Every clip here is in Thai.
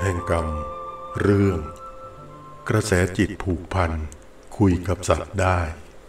แห่งกรรมเรื่องกระแสจิตผูกพันคุยกับสัตว์ได้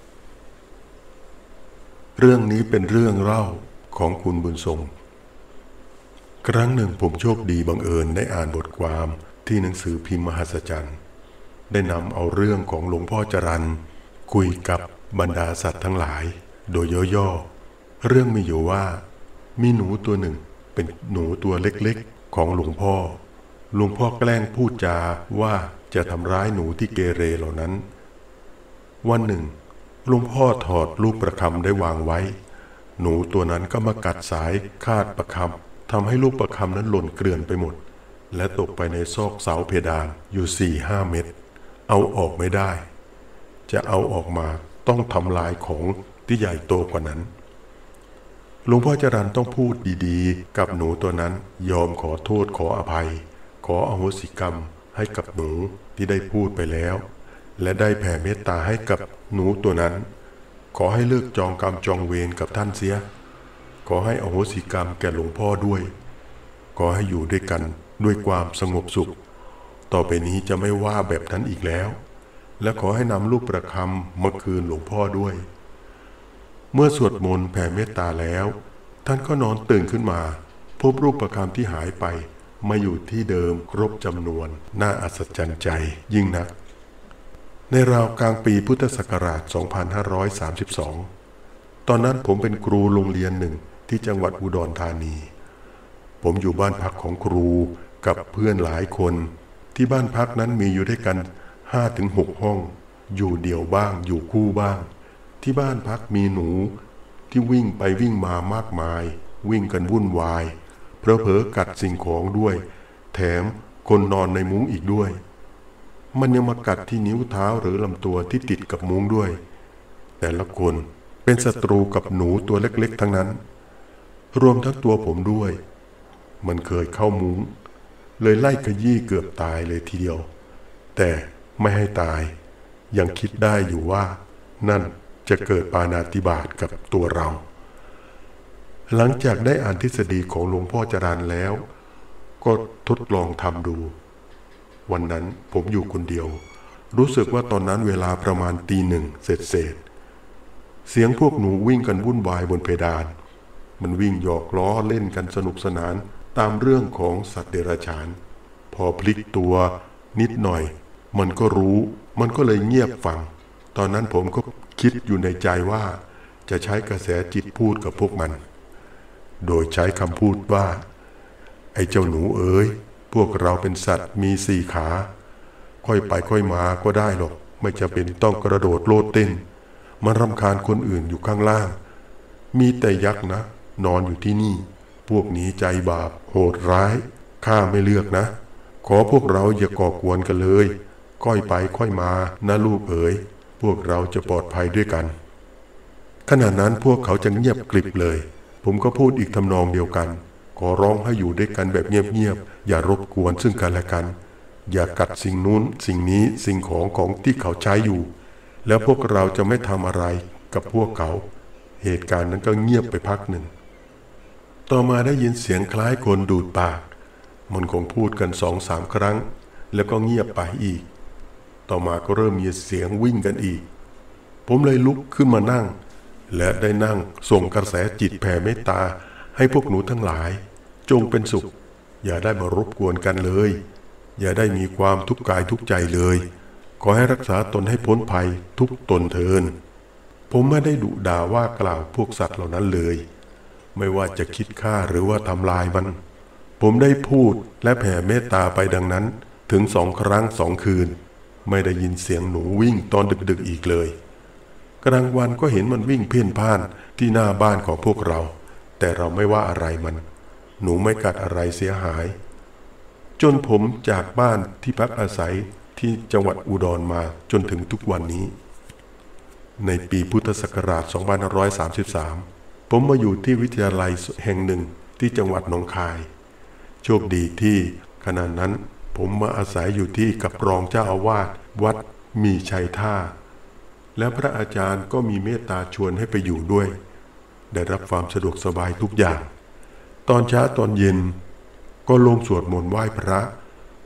เรื่องนี้เป็นเรื่องเล่าของคุณบุญทรงครั้งหนึ่งผมโชคดีบังเอิญได้อ่านบทความที่หนังสือพิมพ์มหัศจรรย์ได้นำเอาเรื่องของหลวงพ่อจรัญคุยกับบรรดาสัตว์ทั้งหลายโดยย่อๆเรื่องมีอยู่ว่ามีหนูตัวหนึ่งเป็นหนูตัวเล็กๆของหลวงพ่อแกล้งพูดจาว่าจะทำร้ายหนูที่เกเรเหล่านั้นวันหนึ่งหลวงพ่อถอดลูกประคำได้วางไว้หนูตัวนั้นก็มากัดสายคาดประคำทำให้ลูกประคำนั้นหล่นเกลื่อนไปหมดและตกไปในซอกเสาเพดานอยู่ 4-5 เม็ดเอาออกไม่ได้จะเอาออกมาต้องทำลายของที่ใหญ่โตกว่านั้นหลวงพ่อจรัญต้องพูดดีๆกับหนูตัวนั้นยอมขอโทษขออภัยขออโหสิกรรมให้กับหนูที่ได้พูดไปแล้วและได้แผ่เมตตาให้กับหนูตัวนั้นขอให้เลิกจองกรรมจองเวรกับท่านเสียขอให้อโหสิกรรมแก่หลวงพ่อด้วยขอให้อยู่ด้วยกันด้วยความสงบสุขต่อไปนี้จะไม่ว่าแบบนั้นอีกแล้วและขอให้นำลูกประคำมาคืนหลวงพ่อด้วยเมื่อสวดมนต์แผ่เมตตาแล้วท่านก็นอนตื่นขึ้นมาพบรูปประคำที่หายไปมาอยู่ที่เดิมครบจำนวนน่าอัศจรรย์ใจยิ่งนักในราวกลางปีพุทธศักราช 2532 ตอนนั้นผมเป็นครูโรงเรียนหนึ่งที่จังหวัดอุดรธานีผมอยู่บ้านพักของครูกับเพื่อนหลายคนที่บ้านพักนั้นมีอยู่ด้วยกัน 5-6 ห้องอยู่เดี่ยวบ้างอยู่คู่บ้างที่บ้านพักมีหนูที่วิ่งไปวิ่งมามากมายวิ่งกันวุ่นวายเผลอๆกัดสิ่งของด้วยแถมคนนอนในมุ้งอีกด้วยมันยังมากัดที่นิ้วเท้าหรือลำตัวที่ติดกับมุ้งด้วยแต่ละคนเป็นศัตรูกับหนูตัวเล็กๆทั้งนั้นรวมทั้งตัวผมด้วยมันเคยเข้ามุ้งเลยไล่ขยี้เกือบตายเลยทีเดียวแต่ไม่ให้ตายยังคิดได้อยู่ว่านั่นจะเกิดปาณาติบาตกับตัวเราหลังจากได้อ่านทฤษฎีของหลวงพ่อจรัญแล้วก็ทดลองทำดูวันนั้นผมอยู่คนเดียวรู้สึกว่าตอนนั้นเวลาประมาณตีหนึ่งเศษเสียงพวกหนูวิ่งกันวุ่นวายบนเพดานมันวิ่งหยอกล้อเล่นกันสนุกสนานตามเรื่องของสัตว์เดรัจฉานพอพลิกตัวนิดหน่อยมันก็รู้มันก็เลยเงียบฟังตอนนั้นผมก็คิดอยู่ในใจว่าจะใช้กระแสจิตพูดกับพวกมันโดยใช้คำพูดว่าไอ้เจ้าหนูเอ๋ยพวกเราเป็นสัตว์มี4 ขาค่อยไปค่อยมาก็ได้หรอกไม่จำเป็นต้องกระโดดโลดเต้นมารำคาญคนอื่นอยู่ข้างล่างมีแต่ยักษ์นะนอนอยู่ที่นี่พวกนี้ใจบาปโหดร้ายข้าไม่เลือกนะขอพวกเราอย่าก่อกวนกันเลยค่อยไปค่อยมานะลูกเอ๋ยพวกเราจะปลอดภัยด้วยกันขณะนั้นพวกเขาจะเงียบกริบเลยผมก็พูดอีกทำนองเดียวกันขอร้องให้อยู่ด้วยกันแบบเงียบๆอย่ารบกวนซึ่งกันและกันอย่ากัดสิ่งนู้นสิ่งนี้สิ่งของที่เขาใช้อยู่แล้วพวกเราจะไม่ทำอะไรกับพวกเขาเหตุการณ์นั้นก็เงียบไปพักหนึ่งต่อมาได้ยินเสียงคล้ายคนดูดปากมันคงพูดกัน 2-3 ครั้งแล้วก็เงียบไปอีกต่อมาก็เริ่มมีเสียงวิ่งกันอีกผมเลยลุกขึ้นมานั่งและได้นั่งส่งกระแสจิตแผ่เมตตาให้พวกหนูทั้งหลายจงเป็นสุขอย่าได้มารบกวนกันเลยอย่าได้มีความทุกข์กายทุกข์ใจเลยขอให้รักษาตนให้พ้นภัยทุกตนเถิดผมไม่ได้ดุด่าว่ากล่าวพวกสัตว์เหล่านั้นเลยไม่ว่าจะคิดฆ่าหรือว่าทำลายมันผมได้พูดและแผ่เมตตาไปดังนั้นถึง2 ครั้ง 2 คืนไม่ได้ยินเสียงหนูวิ่งตอนดึกๆอีกเลยกลางวันก็เห็นมันวิ่งเพ่นพ่านที่หน้าบ้านของพวกเราแต่เราไม่ว่าอะไรมันหนูไม่กัดอะไรเสียหายจนผมจากบ้านที่พักอาศัยที่จังหวัดอุดรมาจนถึงทุกวันนี้ในปีพุทธศักราช 2533 ผมมาอยู่ที่วิทยาลัยแห่งหนึ่งที่จังหวัดหนองคายโชคดีที่ขณะนั้นผมมาอาศัยอยู่ที่กับรองเจ้าอาวาสวัดมีชัยท่าและพระอาจารย์ก็มีเมตตาชวนให้ไปอยู่ด้วยได้รับความสะดวกสบายทุกอย่างตอนเช้าตอนเย็นก็ลงสวดมนต์ไหว้พระ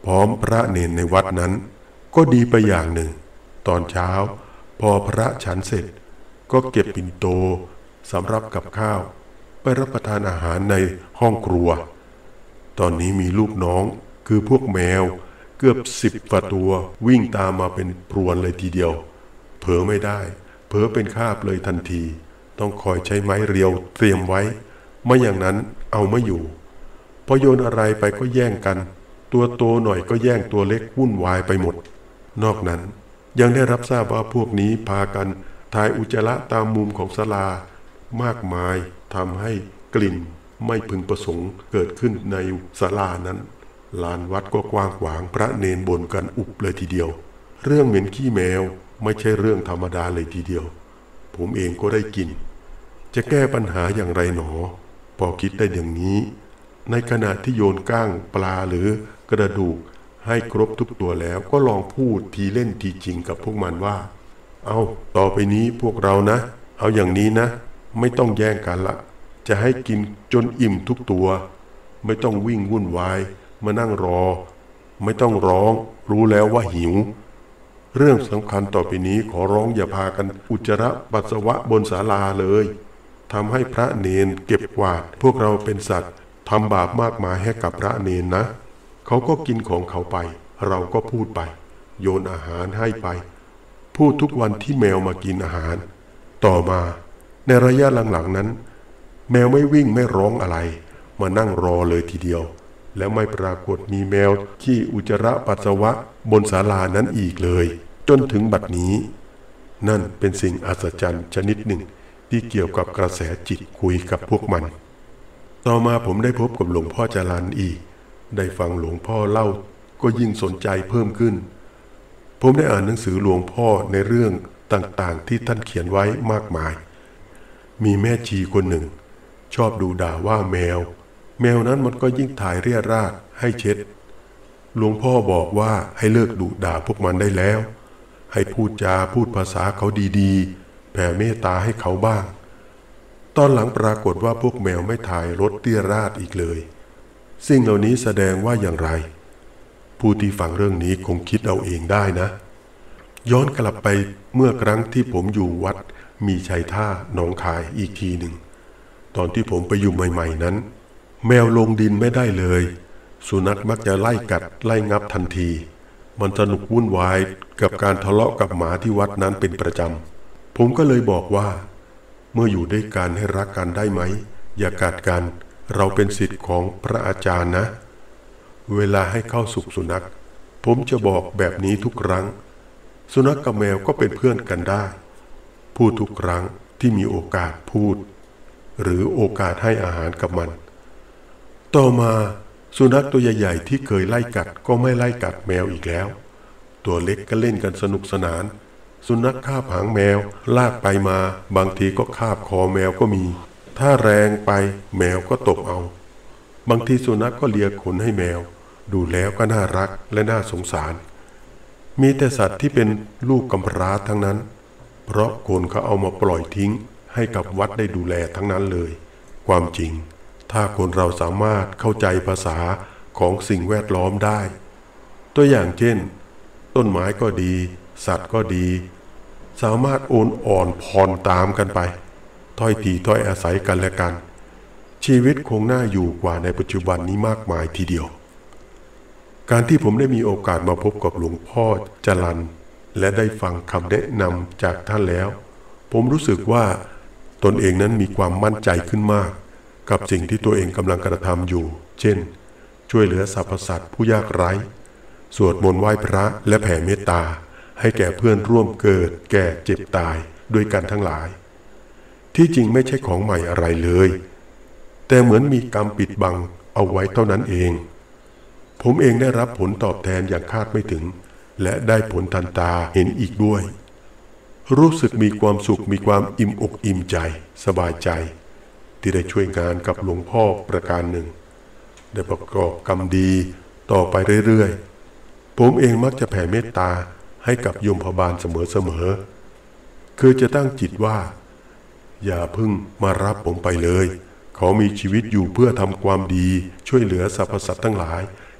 พร้อมพระเนนในวัดนั้นก็ดีไปอย่างหนึ่งตอนเช้าพอพระฉันเสร็จก็เก็บปิ่นโตสำรับกับข้าวไปรับประทานอาหารในห้องครัวตอนนี้มีลูกน้องคือพวกแมวเกือบ10กว่าตัววิ่งตามมาเป็นพรวนเลยทีเดียวเผลอไม่ได้เผลอเป็นคาบเลยทันทีต้องคอยใช้ไม้เรียวเตรียมไว้ไม่อย่างนั้นเอาไม่อยู่พอโยนอะไรไปก็แย่งกันตัวโตหน่อยก็แย่งตัวเล็กวุ่นวายไปหมดนอกนั้นยังได้รับทราบว่าพวกนี้พากันถ่ายอุจจาระตามมุมของศาลามากมายทำให้กลิ่นไม่พึงประสงค์เกิดขึ้นในศาลานั้นลานวัดก็กว้างขวางพระเนนบ่นกันอุบเลยทีเดียวเรื่องเหม็นขี้แมวไม่ใช่เรื่องธรรมดาเลยทีเดียวผมเองก็ได้กินจะแก้ปัญหาอย่างไรหนอพอคิดได้อย่างนี้ในขณะที่โยนก้างปลาหรือกระดูกให้ครบทุกตัวแล้วก็ลองพูดทีเล่นทีจริงกับพวกมันว่าเอาต่อไปนี้พวกเรานะเอาอย่างนี้นะไม่ต้องแย่งกันละจะให้กินจนอิ่มทุกตัวไม่ต้องวิ่งวุ่นวายมานั่งรอไม่ต้องร้องรู้แล้วว่าหิวเรื่องสำคัญต่อไปนี้ขอร้องอย่าพากันอุจจาระปัสสาวะบนศาลาเลยทำให้พระเนนเก็บกวาดพวกเราเป็นสัตว์ทำบาปมากมายให้กับพระเนนนะเขาก็กินของเขาไปเราก็พูดไปโยนอาหารให้ไปพูดทุกวันที่แมวมากินอาหารต่อมาในระยะหลังๆนั้นแมวไม่วิ่งไม่ร้องอะไรมานั่งรอเลยทีเดียวแล้วไม่ปรากฏมีแมวขี้อุจจาระปัสสาวะบนศาลานั้นอีกเลยจนถึงบัดนี้นั่นเป็นสิ่งอัศจรรย์ชนิดหนึ่งที่เกี่ยวกับกระแสจิตคุยกับพวกมันต่อมาผมได้พบกับหลวงพ่อจรัญอีกได้ฟังหลวงพ่อเล่าก็ยิ่งสนใจเพิ่มขึ้นผมได้อ่านหนังสือหลวงพ่อในเรื่องต่างๆที่ท่านเขียนไว้มากมายมีแม่ชีคนหนึ่งชอบดูด่าว่าแมวนั้นมันก็ยิ่งถ่ายเรี่ยราดให้เช็ดหลวงพ่อบอกว่าให้เลิกดุด่าพวกมันได้แล้วให้พูดภาษาเขาดีๆแผ่เมตตาให้เขาบ้างตอนหลังปรากฏว่าพวกแมวไม่ถ่ายรถเรี่ยราดอีกเลยสิ่งเหล่านี้แสดงว่าอย่างไรผู้ที่ฟังเรื่องนี้คงคิดเอาเองได้นะย้อนกลับไปเมื่อครั้งที่ผมอยู่วัดมีชัยท่าหนองคายอีกทีหนึ่งตอนที่ผมไปอยู่ใหม่ๆนั้นแมวลงดินไม่ได้เลยสุนัขมักจะไล่กัดไล่งับทันทีมันสนุกวุ่นวายกับการทะเลาะกับหมาที่วัดนั้นเป็นประจำผมก็เลยบอกว่าเมื่ออยู่ด้วยกันให้รักกันได้ไหมอย่ากัดกันเราเป็นศิษย์ของพระอาจารย์นะเวลาให้เข้าสุขสุนัขผมจะบอกแบบนี้ทุกครั้งสุนัขกับแมวก็เป็นเพื่อนกันได้พูดทุกครั้งที่มีโอกาสพูดหรือโอกาสให้อาหารกับมันต่อมาสุนัขตัวใหญ่ๆที่เคยไล่กัดก็ไม่ไล่กัดแมวอีกแล้วตัวเล็กก็เล่นกันสนุกสนานสุนัขคาบหางแมวลากไปมาบางทีก็คาบคอแมวก็มีถ้าแรงไปแมวก็ตกเอาบางทีสุนัขก็เลียขนให้แมวดูแล้วก็น่ารักและน่าสงสารมีแต่สัตว์ที่เป็นลูกกำพร้าทั้งนั้นเพราะคนเขาเอามาปล่อยทิ้งให้กับวัดได้ดูแลทั้งนั้นเลยความจริงถ้าคนเราสามารถเข้าใจภาษาของสิ่งแวดล้อมได้ตัวอย่างเช่นต้นไม้ก็ดีสัตว์ก็ดีสามารถโอนอ่อนผ่อนตามกันไปถ้อยทีถ้อยอาศัยกันและกันชีวิตคงน่าอยู่กว่าในปัจจุบันนี้มากมายทีเดียวการที่ผมได้มีโอกาสมาพบกับหลวงพ่อจรัญและได้ฟังคำแนะนำจากท่านแล้วผมรู้สึกว่าตนเองนั้นมีความมั่นใจขึ้นมากกับสิ่งที่ตัวเองกำลังกระทำอยู่เช่นช่วยเหลือสรรพสัตว์ผู้ยากไร้สวดมนต์ไหว้พระและแผ่เมตตาให้แก่เพื่อนร่วมเกิดแก่เจ็บตายด้วยกันทั้งหลายที่จริงไม่ใช่ของใหม่อะไรเลยแต่เหมือนมีกรรมปิดบังเอาไว้เท่านั้นเองผมเองได้รับผลตอบแทนอย่างคาดไม่ถึงและได้ผลทันตาเห็นอีกด้วยรู้สึกมีความสุขมีความอิ่มอกอิ่มใจสบายใจที่ได้ช่วยงานกับหลวงพ่อประการหนึ่งได้ประกอบกรรมดีต่อไปเรื่อยๆผมเองมักจะแผ่เมตตาให้กับโยมพบาลเสมอๆคือจะตั้งจิตว่าอย่าพึ่งมารับผมไปเลยเขามีชีวิตอยู่เพื่อทำความดีช่วยเหลือสรรพสัตว์ทั้งหลาย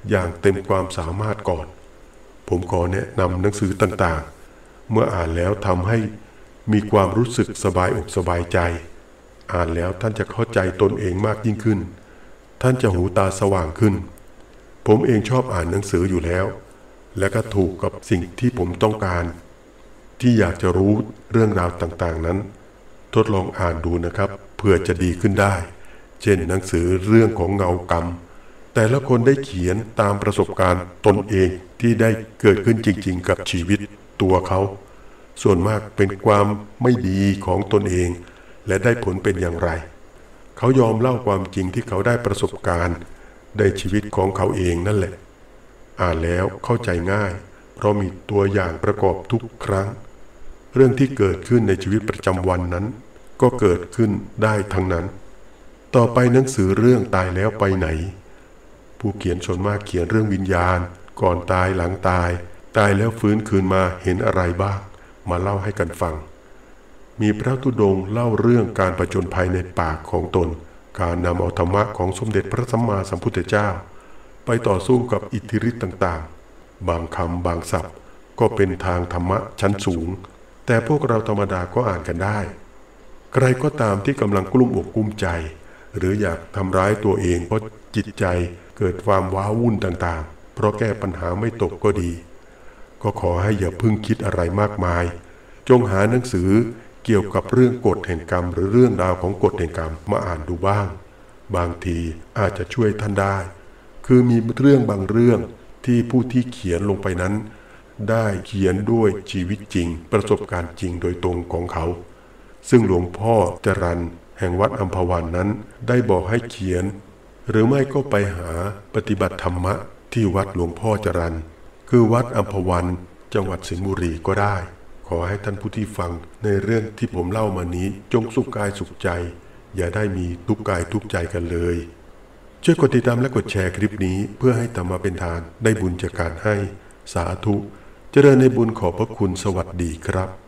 อย่างเต็มความสามารถก่อนผมขอแนะนำหนังสือต่างๆเมื่ออ่านแล้วทำให้มีความรู้สึกสบายอกสบายใจอ่านแล้วท่านจะเข้าใจตนเองมากยิ่งขึ้นท่านจะหูตาสว่างขึ้นผมเองชอบอ่านหนังสืออยู่แล้วและก็ถูกกับสิ่งที่ผมต้องการที่อยากจะรู้เรื่องราวต่างๆนั้นทดลองอ่านดูนะครับเพื่อจะดีขึ้นได้เช่นหนังสือเรื่องของเงากรรมแต่ละคนได้เขียนตามประสบการณ์ตนเองที่ได้เกิดขึ้นจริงๆกับชีวิตตัวเขาส่วนมากเป็นความไม่ดีของตนเองและได้ผลเป็นอย่างไรเขายอมเล่าความจริงที่เขาได้ประสบการณ์ในชีวิตของเขาเองนั่นแหละอ่านแล้วเข้าใจง่ายเพราะมีตัวอย่างประกอบทุกครั้งเรื่องที่เกิดขึ้นในชีวิตประจำวันนั้นก็เกิดขึ้นได้ทั้งนั้นต่อไปหนังสือเรื่องตายแล้วไปไหนผู้เขียนส่วนมากเขียนเรื่องวิญญาณก่อนตายหลังตายแล้วฟื้นคืนมาเห็นอะไรบ้างมาเล่าให้กันฟังมีพระธุดงค์เล่าเรื่องการผจญภัยในป่าของตนการนำเอาธรรมะของสมเด็จพระสัมมาสัมพุทธเจ้าไปต่อสู้กับอิทธิฤทธิ์ต่างๆบางคำบางศัพท์ก็เป็นทางธรรมะชั้นสูงแต่พวกเราธรรมดาก็อ่านกันได้ใครก็ตามที่กำลังกลุ้มอกกลุ้มใจหรืออยากทำร้ายตัวเองเพราะจิตใจเกิดความว้าวุ่นต่างๆเพราะแก้ปัญหาไม่ตกก็ดีก็ขอให้อย่าพึ่งคิดอะไรมากมายจงหาหนังสือเกี่ยวกับเรื่องกฎแห่งกรรมหรือเรื่องราวของกฎแห่งกรรมมาอ่านดูบ้างบางทีอาจจะช่วยท่านได้คือมีเรื่องบางเรื่องที่ผู้ที่เขียนลงไปนั้นได้เขียนด้วยชีวิตจริงประสบการณ์จริงโดยตรงของเขาซึ่งหลวงพ่อจรัญแห่งวัดอัมพวันนั้นได้บอกให้เขียนหรือไม่ก็ไปหาปฏิบัติธรรมะที่วัดหลวงพ่อจรัญคือวัดอัมพวันจังหวัดสิงห์บุรีก็ได้ขอให้ท่านผู้ที่ฟังในเรื่องที่ผมเล่ามานี้จงสุขกายสุขใจอย่าได้มีทุกข์กายทุกข์ใจกันเลยช่วยกดติดตามและกดแชร์คลิปนี้เพื่อให้ธรรมะเป็นทานได้บุญจากการให้สาธุเจริญในบุญขอบพระคุณสวัสดีครับ